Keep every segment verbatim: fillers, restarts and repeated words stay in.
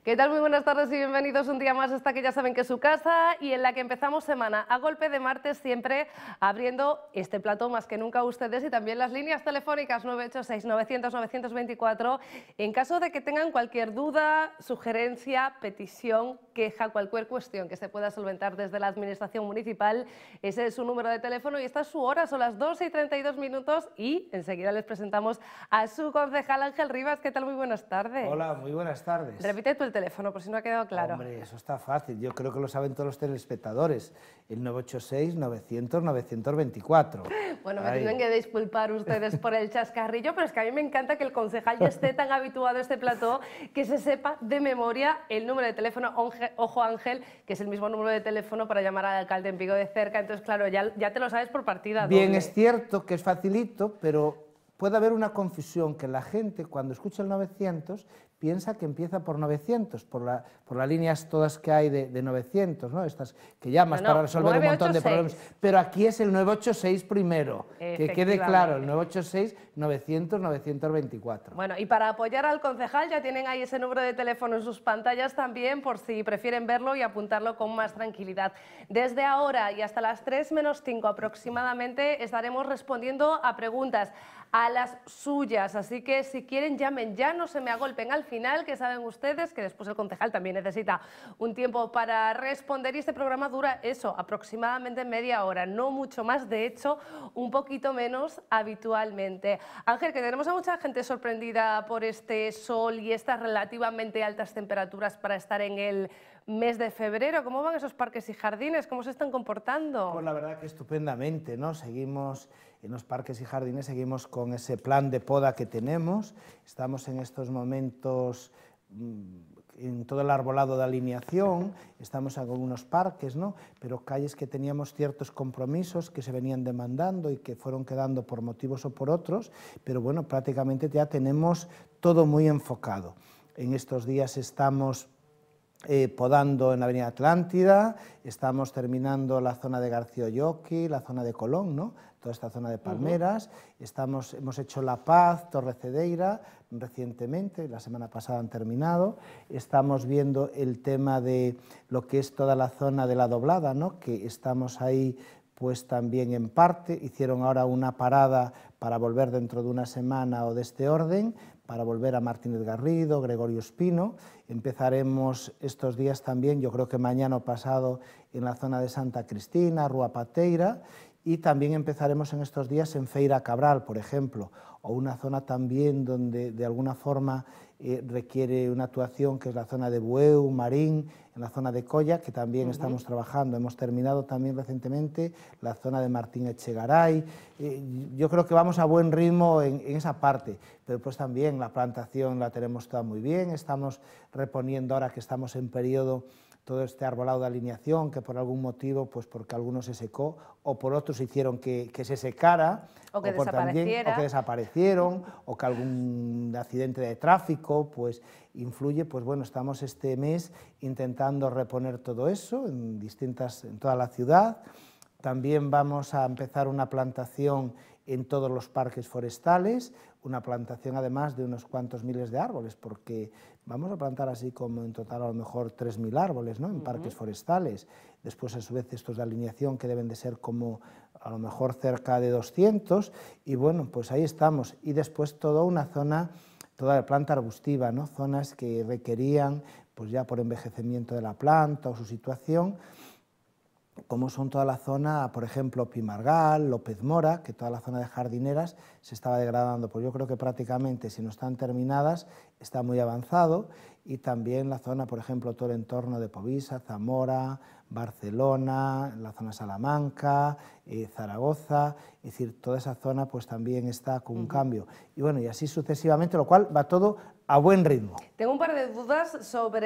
¿Qué tal? Muy buenas tardes y bienvenidos un día más a esta que ya saben que es su casa y en la que empezamos semana a golpe de martes, siempre abriendo este plató más que nunca a ustedes y también las líneas telefónicas nueve ocho seis, novecientos, novecientos veinticuatro en caso de que tengan cualquier duda, sugerencia, petición, queja, cualquier cuestión que se pueda solventar desde la administración municipal. Ese es su número de teléfono y esta es su hora, son las doce y treinta y dos minutos y enseguida les presentamos a su concejal Ángel Rivas. ¿Qué tal? Muy buenas tardes. Hola, muy buenas tardes. Repite tú el teléfono, por si no ha quedado claro. Hombre, eso está fácil, yo creo que lo saben todos los telespectadores, el nueve ocho seis, novecientos, novecientos veinticuatro. Bueno, me Ahí. tienen que disculpar ustedes por el chascarrillo, pero es que a mí me encanta que el concejal ya esté tan habituado a este plató que se sepa de memoria el número de teléfono. Ojo, Ángel, que es el mismo número de teléfono para llamar al alcalde en Vigo de cerca, entonces claro, ya, ya te lo sabes por partida Bien, doble. es cierto que es facilito, pero puede haber una confusión que la gente cuando escucha el novecientos piensa que empieza por novecientos, por, la, por las líneas todas que hay de, de novecientos, ¿no? Estas que llamas no, no, para resolver un montón de nueve ocho seis. problemas. Pero aquí es el nueve ocho seis primero, que quede claro, el nueve ocho seis, novecientos, novecientos veinticuatro. Bueno, y para apoyar al concejal ya tienen ahí ese número de teléfono en sus pantallas también, por si prefieren verlo y apuntarlo con más tranquilidad. Desde ahora y hasta las tres menos cinco aproximadamente estaremos respondiendo a preguntas, a las suyas, así que si quieren llamen ya, no se me agolpen al final, que saben ustedes que después el concejal también necesita un tiempo para responder y este programa dura eso, aproximadamente media hora, no mucho más, de hecho un poquito menos habitualmente. Ángel, que tenemos a mucha gente sorprendida por este sol y estas relativamente altas temperaturas para estar en el mes de febrero. ¿Cómo van esos parques y jardines? ¿Cómo se están comportando? Pues la verdad que estupendamente, ¿no? Seguimos en los parques y jardines, seguimos con ese plan de poda que tenemos. Estamos en estos momentos en todo el arbolado de alineación, estamos en algunos parques, ¿no? Pero calles que teníamos ciertos compromisos que se venían demandando y que fueron quedando por motivos o por otros, pero bueno, prácticamente ya tenemos todo muy enfocado. En estos días estamos Eh, podando en la Avenida Atlántida, estamos terminando la zona de García Olloqui, la zona de Colón, ¿no? Toda esta zona de palmeras, uh-huh. estamos, hemos hecho La Paz, Torre Cedeira recientemente, la semana pasada han terminado, estamos viendo el tema de lo que es toda la zona de la Doblada, ¿no? Que estamos ahí pues también en parte, hicieron ahora una parada para volver dentro de una semana o de este orden, para volver a Martínez Garrido, Gregorio Espino. Empezaremos estos días también, yo creo que mañana o pasado, en la zona de Santa Cristina, Rúa Pateira, y también empezaremos en estos días en Feira Cabral, por ejemplo, o una zona también donde de alguna forma eh, requiere una actuación, que es la zona de Bueu, Marín, en la zona de Colla, que también uh-huh. estamos trabajando. Hemos terminado también recientemente la zona de Martín Echegaray. Eh, yo creo que vamos a buen ritmo en, en esa parte, pero pues también la plantación la tenemos toda muy bien, estamos reponiendo ahora que estamos en periodo todo este arbolado de alineación, que por algún motivo, pues porque algunos se secó, o por otros hicieron que, que se secara, o que, o, por también, o que desaparecieron, o que algún accidente de tráfico, pues influye, pues bueno, estamos este mes intentando reponer todo eso en distintas, en toda la ciudad. También vamos a empezar una plantación en todos los parques forestales, una plantación además de unos cuantos miles de árboles, porque vamos a plantar así como en total a lo mejor tres mil árboles, ¿no? En uh-huh. parques forestales. Después a su vez estos de alineación que deben de ser como a lo mejor cerca de doscientos, y bueno, pues ahí estamos. Y después toda una zona, toda la planta arbustiva, ¿no? Zonas que requerían, pues ya por envejecimiento de la planta o su situación, como son toda la zona, por ejemplo, Pimargal, López Mora, que toda la zona de jardineras se estaba degradando. Pues yo creo que prácticamente, si no están terminadas, está muy avanzado, y también la zona, por ejemplo, todo el entorno de Povisa, Zamora, Barcelona, la zona Salamanca, eh, Zaragoza, es decir, toda esa zona pues también está con un uh-huh. cambio. Y bueno, y así sucesivamente, lo cual va todo a buen ritmo. Tengo un par de dudas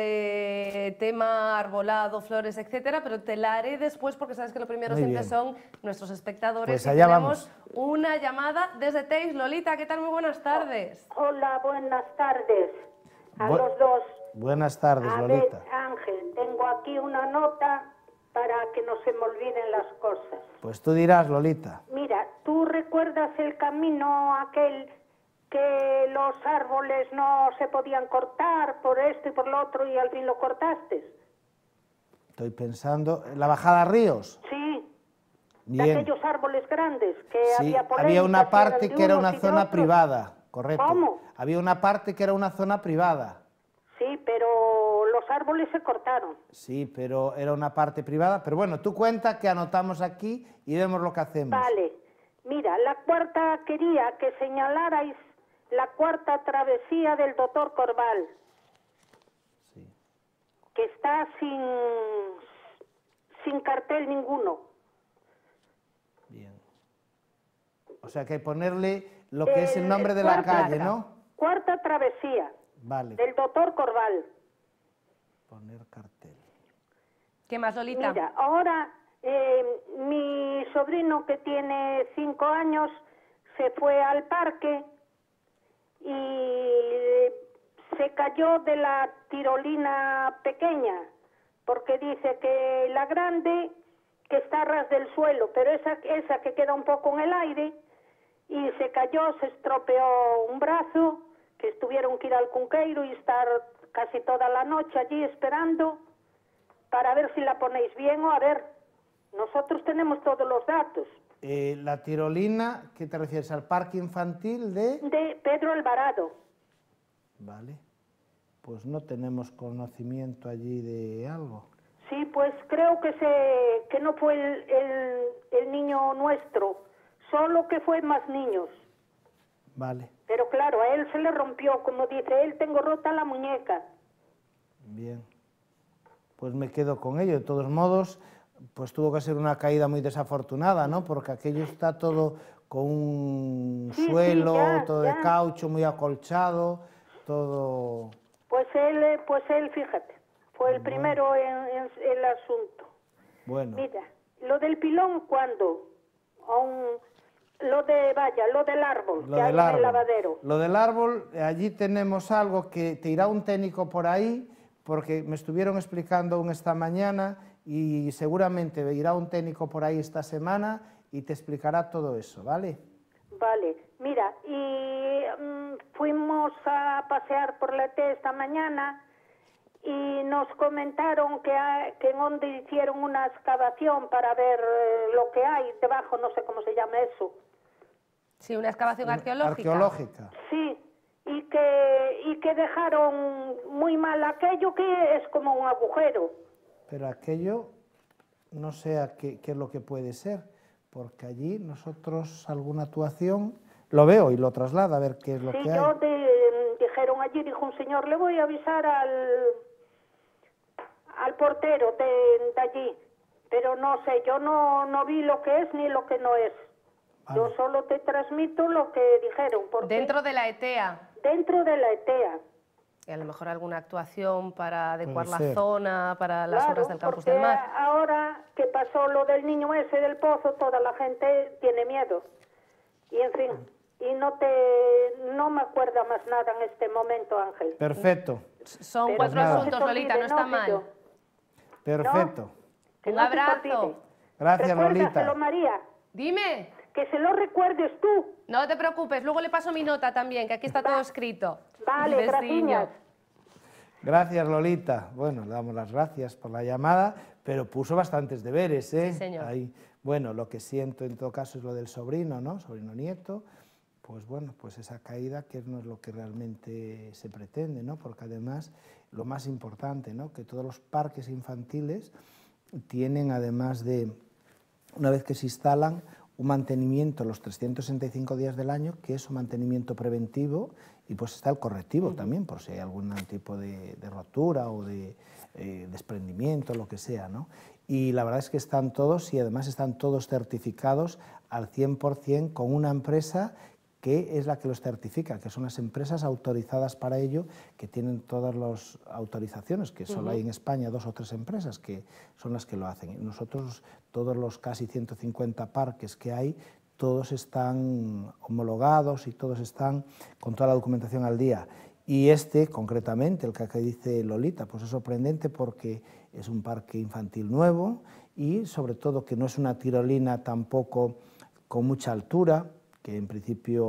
sobre tema arbolado, flores, etcétera, pero te la haré después porque sabes que lo primero muy siempre bien. son nuestros espectadores. Pues y allá tenemos vamos. Una llamada desde Teix. Lolita, ¿qué tal? Muy buenas tardes. Hola, buenas tardes a Bu los dos. Buenas tardes, a Lolita. Ver, Ángel, tengo aquí una nota para que no se me olviden las cosas. Pues tú dirás, Lolita. Mira, ¿tú recuerdas el camino aquel que los árboles no se podían cortar por esto y por lo otro y al fin lo cortaste. Estoy pensando, ¿la bajada a Ríos? Sí, Bien. de aquellos árboles grandes que Sí, había polémica. había una si parte eran de que era unos una y de zona otros. privada, correcto. ¿Cómo? Había una parte que era una zona privada. Sí, pero los árboles se cortaron. Sí, pero era una parte privada. Pero bueno, tú cuenta que anotamos aquí y vemos lo que hacemos. Vale, mira, la cuarta quería que señalarais la cuarta travesía del doctor Corval, Sí. que está sin, sin cartel ninguno. Bien. O sea que hay que ponerle lo que es el nombre de la cuarta- calle, ¿no? Cuarta travesía Vale, del doctor Corval. poner cartel. ¿Qué más, Lolita? Mira, ahora eh, mi sobrino que tiene cinco años se fue al parque y se cayó de la tirolina pequeña, porque dice que la grande que está a ras del suelo, pero esa, esa que queda un poco en el aire, y se cayó, se estropeó un brazo, que tuvieron que ir al Cunqueiro y estar casi toda la noche allí esperando para ver si la ponéis bien o a ver, nosotros tenemos todos los datos. Eh, la tirolina, ¿qué te refieres? ¿Al parque infantil de...? De Pedro Alvarado. Vale, pues no tenemos conocimiento allí de algo. Sí, pues creo que se que no fue el, el, el niño nuestro, solo que fue más niños. Vale, Pero claro, a él se le rompió, como dice él, tengo rota la muñeca. bien. Pues me quedo con ello. De todos modos, pues tuvo que ser una caída muy desafortunada, ¿no? Porque aquello está todo con un Sí, sí, suelo, ya, todo ya. de caucho, muy acolchado, todo... Pues él, eh, pues él, fíjate, fue el primero en, en el asunto. Bueno, Mira, lo del pilón, ¿cuándo? Aún, lo de, vaya, lo del árbol, lo que hay del en el árbol. lavadero. Lo del árbol, eh, allí tenemos algo que te irá un técnico por ahí, porque me estuvieron explicando aún esta mañana y seguramente irá un técnico por ahí esta semana y te explicará todo eso, ¿vale? Vale, mira, y mm, fuimos a pasear por la T esta mañana y nos comentaron que, hay- que en donde hicieron una excavación para ver eh, lo que hay debajo, no sé cómo se llama eso. Sí, una excavación arqueológica. Arqueológica. Sí, y que, y que dejaron muy mal aquello que es como un agujero. Pero aquello no sé a qué, qué es lo que puede ser, porque allí nosotros alguna actuación lo veo y lo traslada a ver qué es lo Sí, que hay. yo de- dijeron allí, dijo un señor, le voy a avisar al, al portero de, de allí, pero no sé, yo no, no vi lo que es ni lo que no es. Yo Vale. solo te transmito lo que dijeron, porque Dentro de la E T E A. dentro de la E T E A. Y a lo mejor alguna actuación para adecuar Puede la ser. zona, para las Claro, obras del campus porque del mar. ahora que pasó lo del niño ese del pozo, toda la gente tiene miedo. Y en fin, y no te no me acuerdo más nada en este momento, Ángel. Perfecto, Son Pero cuatro nada. asuntos, se te Lolita, no olvide, está que mal. yo- perfecto. que Un no se te abrazo. olvide. Gracias, Recuérdaselo, Lolita. María, Dime. que se lo recuerdes tú. No te preocupes, luego le paso mi nota también, que aquí está todo escrito. Vale, Un besiño. gracias. Gracias, Lolita. Bueno, le damos las gracias por la llamada, pero puso bastantes deberes, ¿eh? Sí, señor. Ahí, bueno, lo que siento en todo caso es lo del sobrino, ¿no? Sobrino-nieto. Pues bueno, pues esa caída que no es lo que realmente se pretende, ¿no? Porque además, lo más importante, ¿no? Que todos los parques infantiles tienen, además de, una vez que se instalan, un mantenimiento los trescientos sesenta y cinco días del año, que es un mantenimiento preventivo, y pues está el correctivo también, por si hay algún tipo de, de rotura o de eh, desprendimiento, lo que sea, ¿no? Y la verdad es que están todos, y además están todos certificados al cien por cien con una empresa que es la que los certifica, que son las empresas autorizadas para ello, que tienen todas las autorizaciones, que solo hay en España dos o tres empresas que son las que lo hacen. Y nosotros, todos los casi ciento cincuenta parques que hay, todos están homologados y todos están con toda la documentación al día. Y este, concretamente, el que acá dice Lolita, pues es sorprendente porque es un parque infantil nuevo y sobre todo que no es una tirolina tampoco con mucha altura, que en principio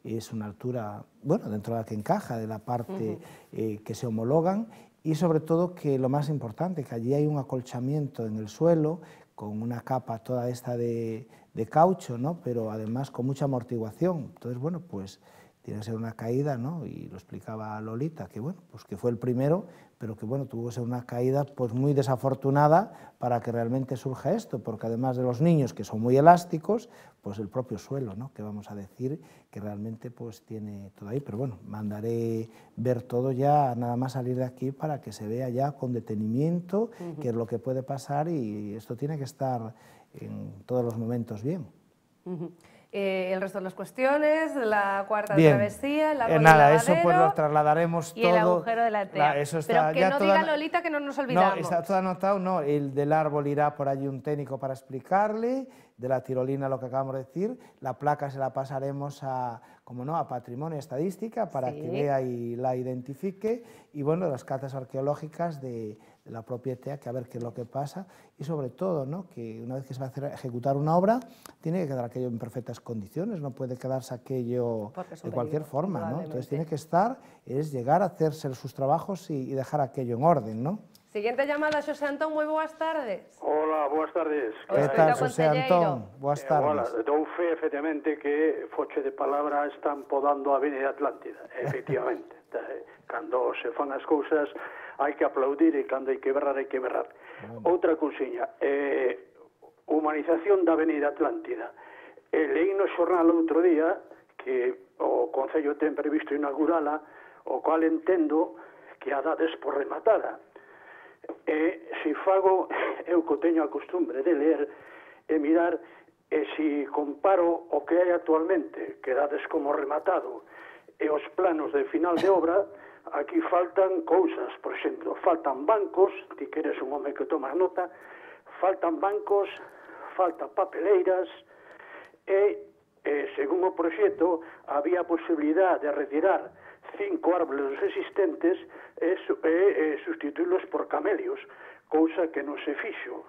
es una altura, bueno, dentro de la que encaja, de la parte eh, que se homologan, y sobre todo que lo más importante, que allí hay un acolchamiento en el suelo, con una capa toda esta de, de caucho, ¿no? Pero además con mucha amortiguación. Entonces, bueno, pues tiene que ser una caída, ¿no? Y lo explicaba Lolita, que bueno, pues que fue el primero, pero que bueno, tuvo que ser una caída pues muy desafortunada para que realmente surja esto, porque además de los niños, que son muy elásticos, pues el propio suelo, ¿no? Que vamos a decir que realmente pues tiene todo ahí, pero bueno, mandaré ver todo ya, nada más salir de aquí, para que se vea ya con detenimiento uh-huh. qué es lo que puede pasar, y esto tiene que estar en todos los momentos bien. Uh-huh. Eh, el resto de las cuestiones, la cuarta Bien. travesía, el eh, árbol nada, del eso pues lo trasladaremos y todo. el agujero de la T E A. La, eso está, Pero que ya no toda, diga Lolita que no nos olvidamos. No, está todo anotado, no, el del árbol irá por allí un técnico para explicarle, de la tirolina lo que acabamos de decir, la placa se la pasaremos a, como no, a Patrimonio Estadística para sí. que vea y la identifique, y bueno, las cartas arqueológicas de, de la propia T E A, que a ver qué es lo que pasa, y sobre todo, ¿no? Que una vez que se va a hacer, ejecutar una obra, tiene que quedar aquello en perfectas condiciones, no puede quedarse aquello de cualquier forma, ¿no? Entonces tiene que estar, es llegar a hacerse sus trabajos y, y dejar aquello en orden, ¿no? Siguiente llamada, Xosé Antón, moi boas tardes. Hola, boas tardes. Que tal, Xosé Antón? Boas tardes. Eh, dou fe, efectivamente, que foche de palabra están podando a Avenida Atlántida, efectivamente. Cando se fan as cousas hai que aplaudir, e cando hai que berrar, hai que berrar. Bueno. Outra cousiña, eh, humanización da Avenida Atlántida. Eh, leí no xornal outro día que o Concello ten previsto inaugurala, o cual entendo que a dades por rematada. E se fago, eu que teño a costumbre de ler e mirar, e se comparo o que hai actualmente, que dades como rematado, e os planos de final de obra, aquí faltan cousas, por exemplo, faltan bancos, ti que eres un home que tomas nota, faltan bancos, faltan papeleiras, e, e según o proxecto, había posibilidad de retirar cinco árboles existentes e, e, e sustituílos por camelios, cousa que non se fixo.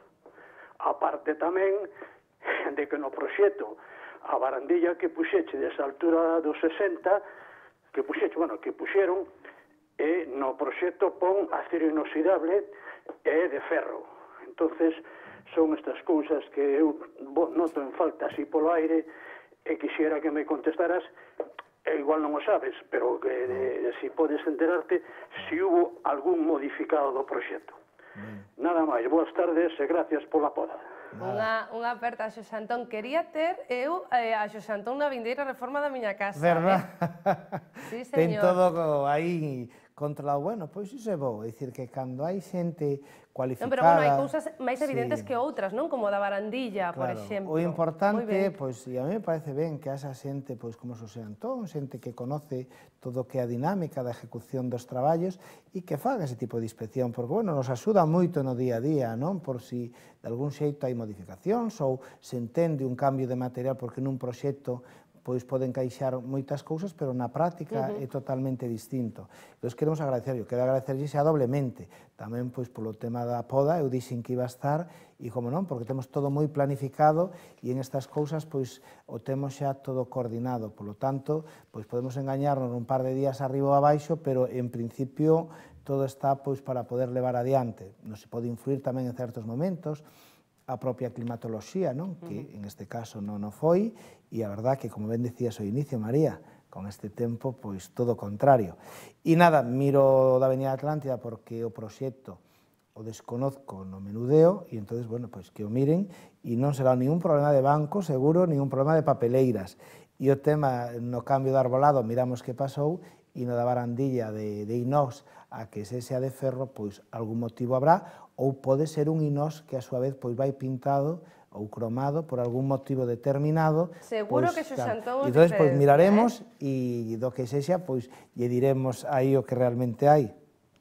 A parte tamén de que no proxecto a barandilla que puxeche desa altura dos sesenta, que puxeche, bueno, que puxeron, e no proxecto pon acero inoxidable e de ferro. Entonces, son estas cousas que eu noto en falta así polo aire, e quixera que me contestaras. E igual non o sabes, pero que de, si podes enterarte se hubo algún modificado do proxecto. Mm. Nada máis, boas tardes e gracias pola poda. Unha, unha aperta a Xosé Antón. Quería ter eu eh, a Xosé Antón na vindeira reforma da miña casa. Verdad? Eh? Sí, ten señor. todo aí controlado. Bueno, pois iso é bo, é dicir que cando hai xente cualificada... Non, pero bueno, hai cousas máis evidentes sí. que outras, non? Como da barandilla, claro. por exemplo. O importante, pois, e a mí me parece ben que a esa xente, pois, como Xosé Antón, xente que conoce todo o que é a dinámica da ejecución dos traballos e que faga ese tipo de inspección, porque, bueno, nos axuda moito no día a día, non? Por si de algún xeito hai modificacións ou se entende un cambio de material, porque nun proxecto pois poden caixar moitas cousas, pero na práctica uh-huh. é totalmente distinto. Entón, queremos agradecer, eu quero agradecerlle xa doblemente, tamén pois polo tema da poda, eu dixen que iba a estar, e como non, porque temos todo moi planificado, e en estas cousas pois o temos xa todo coordinado, polo tanto, pois podemos engañarnos un par de días arriba ou abaixo, pero en principio todo está pois para poder levar adiante. Non se pode influir tamén en certos momentos, a propia climatoloxía, non? Que en este caso non o foi, e a verdad que, como ben decías ao inicio, María, con este tempo, pois todo o contrario. E nada, miro da Avenida Atlántida porque o proxecto o desconozco no menudeo, e entonces, bueno, pois que o miren, e non será ningún problema de banco, seguro, ningún problema de papeleiras. E o tema, no cambio de arbolado, miramos que pasou, e no da barandilla de, de inox a que se sea de ferro, pois algún motivo habrá, ou pode ser un inox que a súa vez pois vai pintado ou cromado por algún motivo determinado. Seguro pois, que Xosé Antón e entón, pois, miraremos eh? e do que sexa, pois, lle diremos aí o que realmente hai.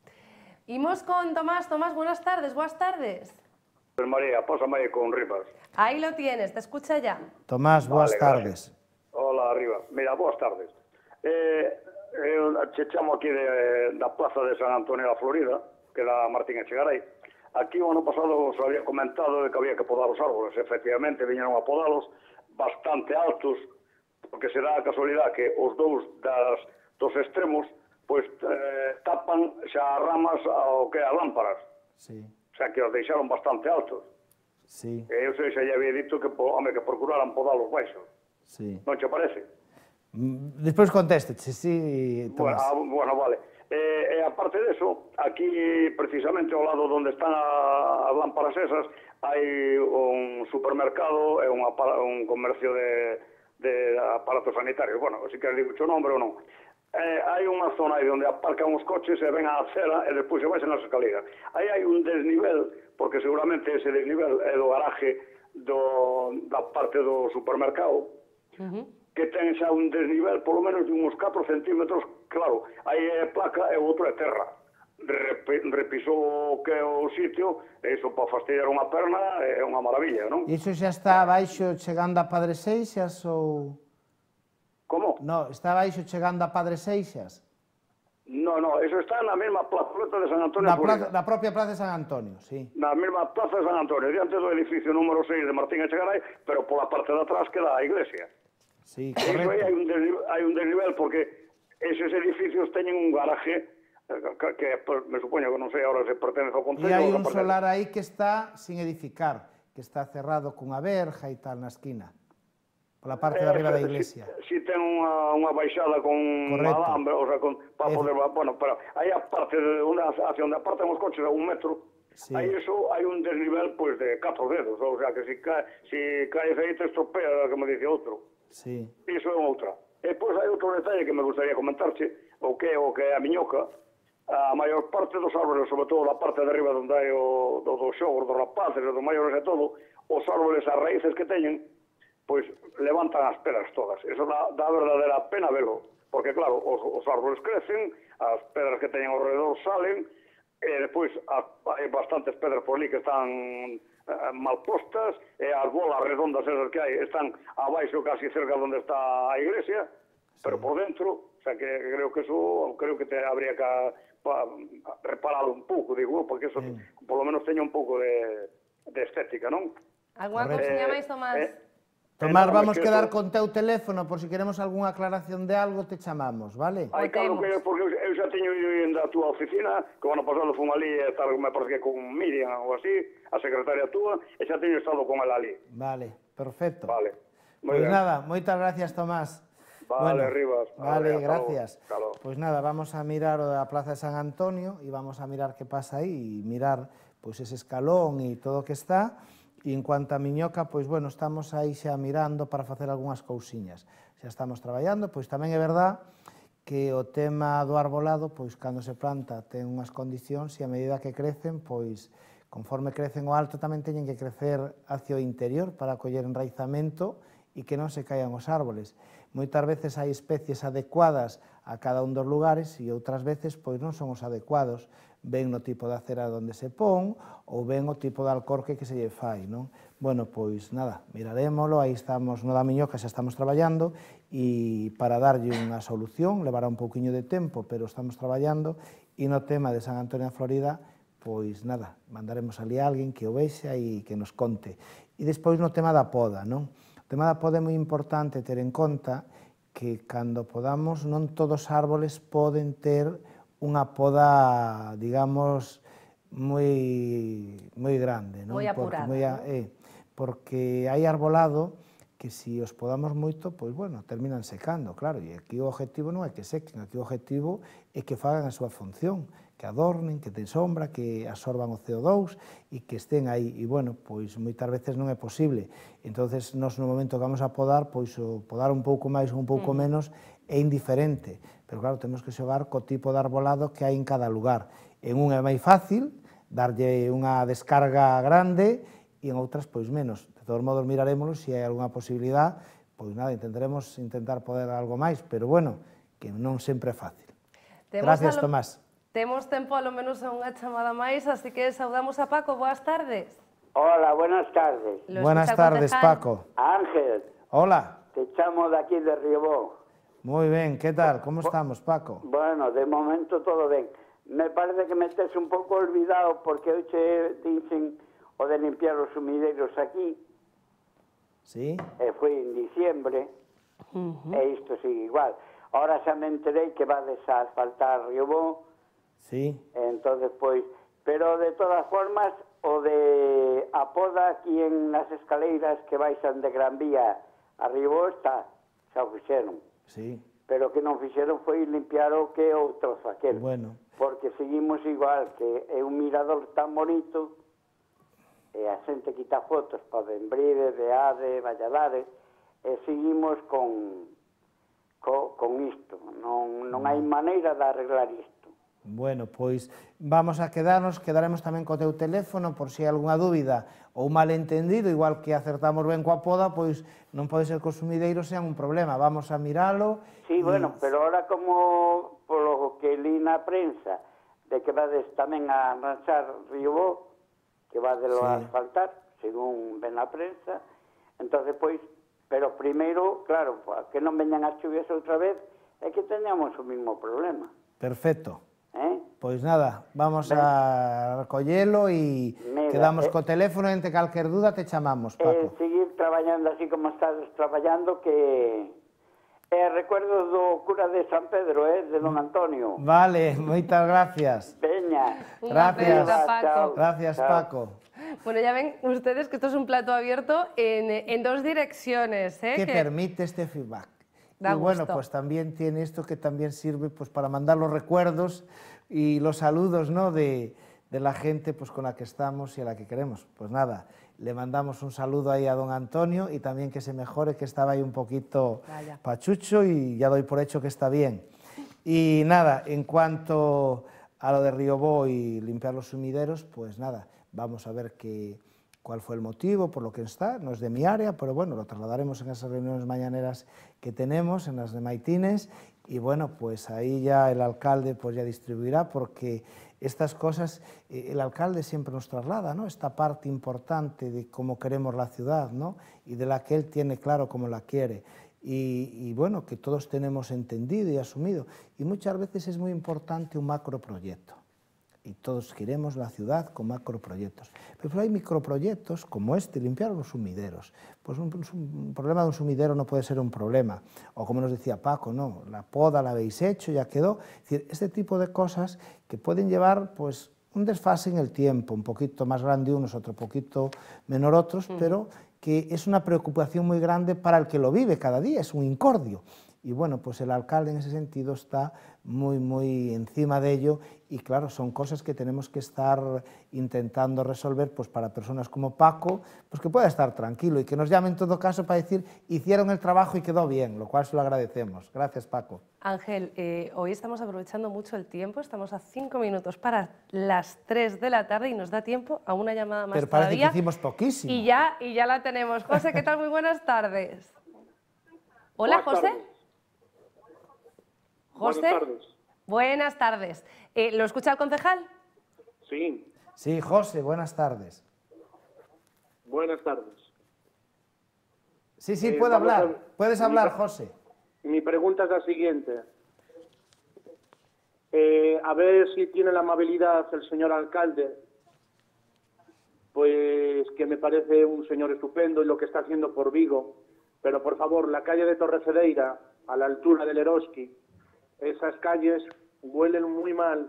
Imos con Tomás. Tomás, buenas tardes, boas tardes. Pues María, pásame aí con Rivas. Ahí lo tienes, te escucha ya. Tomás, boas vale, tardes. Gracias. Hola, Rivas. Mira, boas tardes. Eh, eu che chamo aquí de, da Plaza de San Antonio da Florida, que da Martín Echegaray. Aquí o ano pasado os había comentado de que había que podar os árboles. Efectivamente, viñeron a podalos bastante altos, porque se dá a casualidade que os dous das, dos extremos pois eh, tapan xa as ramas ao que as lámparas. Sí. O sea, que os deixaron bastante altos. Sí. E eu sei, xa lle había dito que, home, que procuraran podalos baixos. Sí. Non che parece? Despois contesteche, sí, Tomás. Bueno, ah, bueno, vale. E, e aparte deso, aquí, precisamente ao lado onde están a, as lámparas esas, hai un supermercado e un, un comercio de, de aparatos sanitarios. Bueno, si queres digo o nombre ou non. Eh, hai unha zona aí onde aparcan os coches e ven á acera e despois se baixan as escaleras. Aí hai un desnivel, porque seguramente ese desnivel é do garaje do, da parte do supermercado, uh-huh. que ten xa un desnivel polo menos de uns catro centímetros, claro, aí é placa e o outro é terra. Rep, repisou que é o sitio, e iso para fastidiar unha perna é unha maravilla, non? E iso xa está abaixo chegando a Padre Seixas ou... Como? No, está abaixo chegando a Padre Seixas? No, no, eso está na mesma plazoleta de San Antonio na, Florida. plaza, na propia plaza de San Antonio, sí. Na mesma plaza de San Antonio, diante do edificio número seis de Martín Echegaray, pero pola parte de atrás queda a iglesia. Sí, correcto. E iso aí hai un, desnivel, hai un desnivel porque eses edificios teñen un garaje que, que me supoño que non sei agora se pertence ao Concello. E hai un solar aí que está sin edificar, que está cerrado cunha verja e tal na esquina. Pola parte de arriba da iglesia. Si, si ten unha, unha baixada con alambre, o sea, con, para es... poder, bueno, pero aí a parte de unha, hacia onde apartan os coches a un metro, sí. Aí iso hai un desnivel, pois, de catro dedos, o sea, que si cae, si cae aí te estropea, como dice outro. Sí. Iso é outra. E pois hai outro detalle que me gustaría comentarche, o que é o que é a miñoca, a maior parte dos árboles, sobre todo a parte de arriba onde hai o, do, do xogos, dos rapaces, dos maiores e todo, os árboles, as raíces que teñen, pois levantan as pedras todas. Eso dá, dá verdadeira pena velo, porque claro, os, os árboles crecen, as pedras que teñen ao redor salen, e despois hai bastantes pedras por ali que están eh, mal postas, e as bolas redondas esas que hai están abaixo casi cerca onde está a iglesia, sí. Pero por dentro, o sea que creo que eso, creo que te habría que pa, reparado un pouco, digo, porque eso sí. Por lo menos teña un pouco de, de estética, non? Alguna cousiña máis, Tomás? Eh, Tomás, vamos quedar con teu teléfono, por si queremos algunha aclaración de algo, te chamamos, vale? Ai, claro, que, porque eu xa teño ido a túa oficina, que o ano pasado fun ali, tal, me parece que con Miriam ou así, a secretaria túa, e xa teño estado con ela ali. Vale, perfecto. Vale. Pois pues nada, moitas gracias, Tomás. Vale, bueno, Rivas. Vale, vale gracias. Pois pues nada, vamos a mirar o da Plaza de San Antonio e vamos a mirar que pasa aí, e mirar pois ese escalón e todo o que está. E en cuanto a miñoca, pois, bueno, estamos aí xa mirando para facer algunhas cousiñas. Xa estamos traballando, pois tamén é verdad que o tema do arbolado, pois, cando se planta, ten unhas condicións e a medida que crecen, pois, conforme crecen o alto, tamén teñen que crecer hacia o interior para coller enraizamento e que non se caian os árboles. Moitas veces hai especies adecuadas a cada un dos lugares e outras veces, pois, non son os adecuados. Ven no tipo de acera onde se pon ou ven o tipo de alcorque que se lle fai, non? Bueno, pois nada, mirarémolo, aí estamos no da miñoca, xa estamos traballando e para darlle unha solución, levará un pouquiño de tempo, pero estamos traballando e no tema de San Antonio de Florida, pois nada, mandaremos ali a alguén que o vexa e que nos conte. E despois no tema da poda, non? O tema da poda é moi importante ter en conta que cando podamos non todos os árboles poden ter unha poda, digamos, moi moi grande, non? Moi apurada. Porque, moi a, eh, porque hai arbolado que se os podamos moito, pois, bueno, terminan secando, claro, e aquí o objetivo non é que sequen, aquí o objetivo é que fagan a súa función, que adornen, que ten sombra, que absorban o C O dous e que estén aí, e, bueno, pois, moitas veces non é posible. Entonces, nós no momento que vamos a podar, pois, o podar un pouco máis ou un pouco mm. menos é indiferente, pero claro, temos que xogar co tipo de arbolado que hai en cada lugar. En un é máis fácil, darlle unha descarga grande, e en outras, pois, menos. De todos modos, mirarémoslo, se hai algunha posibilidad, pois nada, intentaremos intentar poder algo máis, pero bueno, que non sempre é fácil. Temos Gracias, lo... Tomás. Temos tempo, alo menos, a unha chamada máis, así que saudamos a Paco. Boas tardes. Hola, buenas tardes. Lo buenas tardes, Paco. Ángel. Hola. Te chamo de aquí de Riobó. Moi ben, que tal? Como estamos, Paco? Bueno, de momento todo ben. Me parece que me estés un pouco olvidado porque hoxe dicen o de limpiar os sumideiros aquí. Sí. E foi en diciembre. Uh-huh. E isto sigue igual. Ahora xa me enterei que vades a asfaltar Riobó. Sí. Entonces, pois, pero de todas formas, o de a poda aquí en las escaleiras que baixan de Gran Vía a Riobó está, xa o fixeron. Sí. Pero que non fixeron foi limpiar o que o trozo aquel. Bueno. Porque seguimos igual, que é un mirador tan bonito, e a xente quita fotos para Bembride, Beade, Valladares, e seguimos con, co, con isto. Non, non hai maneira de arreglar isto. Bueno, pois vamos a quedarnos, quedaremos tamén co teu teléfono por si hai algunha dúbida ou malentendido, igual que acertamos ben coa poda, pois non pode ser que os sumideiros sean un problema, vamos a miralo. Sí, y... bueno, pero ahora como polo que li na prensa, de que vades tamén a arranxar Riobó, que vadelo sí. a asfaltar, según ven na prensa, entonces pois, pero primeiro, claro, que non veñan as chuvias outra vez, é que teñamos o mismo problema. Perfecto. ¿Eh? Pois nada, vamos Ven. a recollelo e quedamos eh, co teléfono, entre calquer duda te chamamos, Paco. Eh, seguir traballando así como estás traballando, que eh, recuerdo do cura de San Pedro, eh, de don Antonio. Vale, moitas gracias. Veña. Gracias, Paco. Chao. Gracias, Chao. Paco. Bueno, ya ven ustedes que esto es un plato abierto en, en dos direcciones, ¿eh? Que, que permite este feedback. Da y bueno, gusto. pues también tiene esto que también sirve pues para mandar los recuerdos y los saludos, ¿no?, de, de la gente pues con la que estamos y a la que queremos. Pues nada, le mandamos un saludo ahí a don Antonio y también que se mejore, que estaba ahí un poquito Vaya. pachucho y ya doy por hecho que está bien. Y nada, en cuanto a lo de Riobó y limpiar los sumideros, pues nada, vamos a ver qué... cuál fue el motivo, por lo que está, no es de mi área, pero bueno, lo trasladaremos en esas reuniones mañaneras que tenemos, en las de Maitines, y bueno, pues ahí ya el alcalde pues ya distribuirá, porque estas cosas, eh, el alcalde siempre nos traslada, ¿no?, esta parte importante de cómo queremos la ciudad, ¿no?, y de la que él tiene claro cómo la quiere, y, y bueno, que todos tenemos entendido y asumido, y muchas veces es muy importante un macroproyecto. Y todos queremos la ciudad con macroproyectos. Pero hay microproyectos como este, limpiar los sumideros. Pues un, un problema de un sumidero no puede ser un problema. O como nos decía Paco, no, la poda la habéis hecho, ya quedó. Es decir, este tipo de cosas que pueden llevar pues, un desfase en el tiempo, un poquito más grande unos, otro poquito menor otros, mm. pero que es una preocupación muy grande para el que lo vive cada día, es un incordio. Y bueno, pues el alcalde en ese sentido está muy, muy encima de ello y claro, son cosas que tenemos que estar intentando resolver pues para personas como Paco, pues que pueda estar tranquilo y que nos llame en todo caso para decir hicieron el trabajo y quedó bien, lo cual se lo agradecemos. Gracias, Paco. Ángel, eh, hoy estamos aprovechando mucho el tiempo, estamos a cinco minutos para las tres de la tarde y nos da tiempo a una llamada más Pero parece todavía. que hicimos poquísimo. Y ya, y ya la tenemos. José, ¿qué tal? Muy buenas tardes. Hola, buenas José. Tardes. José. Buenas tardes. Buenas tardes. Eh, ¿Lo escucha el concejal? Sí. Sí, José, buenas tardes. Buenas tardes. Sí, sí, Eh, puede hablar. a... Puedes hablar, mi... José. Mi pregunta es la siguiente. Eh, a ver si tiene la amabilidad el señor alcalde, pues que me parece un señor estupendo y lo que está haciendo por Vigo, pero por favor, la calle de Torrecedeira, a la altura del Eroski, esas calles huelen muy mal,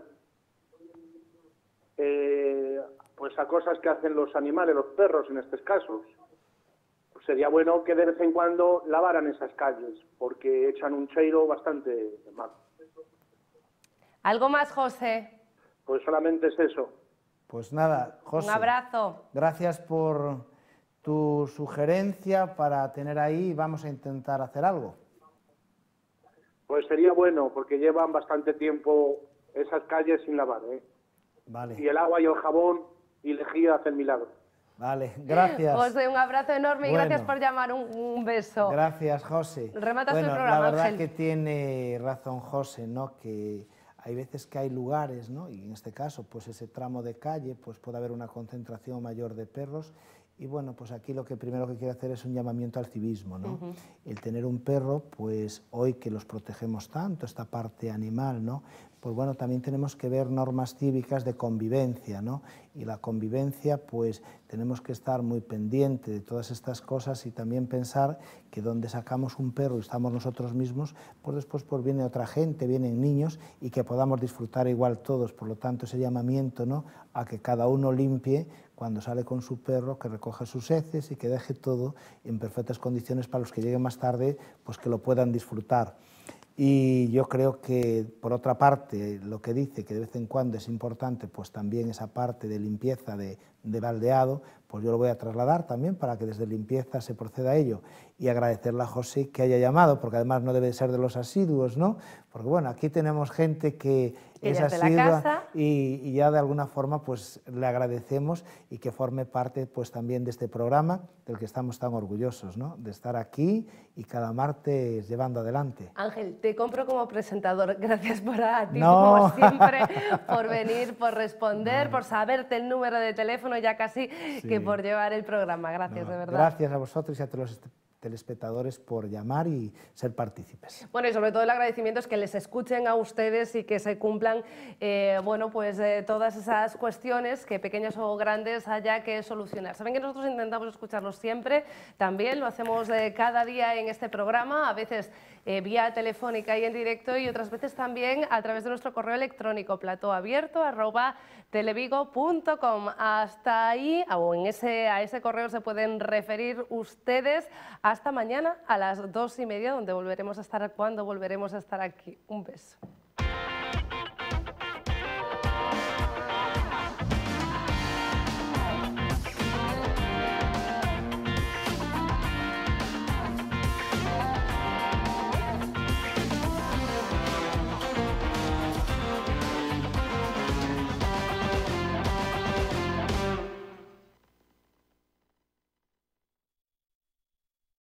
eh, pues a cosas que hacen los animales, los perros en estos casos. Pues sería bueno que de vez en cuando lavaran esas calles, porque echan un cheiro bastante mal. ¿Algo más, José? Pues solamente es eso. Pues nada, José. Un abrazo. Gracias por tu sugerencia para tener ahí y vamos a intentar hacer algo. Pues sería bueno, porque llevan bastante tiempo esas calles sin lavar, ¿eh? Vale. Y el agua y el jabón y lejía hacen milagros. Vale, gracias. José, un abrazo enorme y bueno, gracias por llamar, un, un beso. Gracias, José. Rematas bueno, el programa, la verdad Ángel. que tiene razón José, ¿no?, que hay veces que hay lugares, ¿no?, y en este caso, pues ese tramo de calle, pues puede haber una concentración mayor de perros. Y bueno, pues aquí lo que primero que quiero hacer es un llamamiento al civismo, ¿no? Uh-huh. El tener un perro, pues hoy que los protegemos tanto, esta parte animal, ¿no?, pues bueno, también tenemos que ver normas cívicas de convivencia, ¿no? Y la convivencia, pues tenemos que estar muy pendiente de todas estas cosas y también pensar que donde sacamos un perro y estamos nosotros mismos, pues después pues viene otra gente, vienen niños y que podamos disfrutar igual todos. Por lo tanto, ese llamamiento, ¿no?, a que cada uno limpie cuando sale con su perro, que recoja sus heces y que deje todo en perfectas condiciones para los que lleguen más tarde, pues que lo puedan disfrutar. Y yo creo que, por otra parte, lo que dice que de vez en cuando es importante, pues también esa parte de limpieza de, de baldeado, pues yo lo voy a trasladar también para que desde limpieza se proceda a ello. Y agradecerle a José que haya llamado, porque además no debe ser de los asiduos, ¿no? Porque bueno, aquí tenemos gente que, que es asidua y, y ya de alguna forma pues le agradecemos y que forme parte pues también de este programa del que estamos tan orgullosos, ¿no?, de estar aquí y cada martes llevando adelante. Ángel, te compro como presentador. Gracias por a ti, no. como siempre, por venir, por responder, no. por saberte el número de teléfono ya casi, sí. que por llevar el programa. Gracias, no. de verdad. Gracias a vosotros y a todos los telespectadores por llamar y ser partícipes. Bueno, y sobre todo el agradecimiento es que les escuchen a ustedes y que se cumplan eh, bueno, pues, eh, todas esas cuestiones que pequeñas o grandes haya que solucionar. Saben que nosotros intentamos escucharlos siempre, también lo hacemos eh, cada día en este programa, a veces eh, vía telefónica y en directo y otras veces también a través de nuestro correo electrónico platoabierto arroba televigo punto com. Hasta ahí, o en ese, a ese correo se pueden referir ustedes. Hasta mañana a las dos y media, donde volveremos a estar, cuando volveremos a estar aquí. Un beso.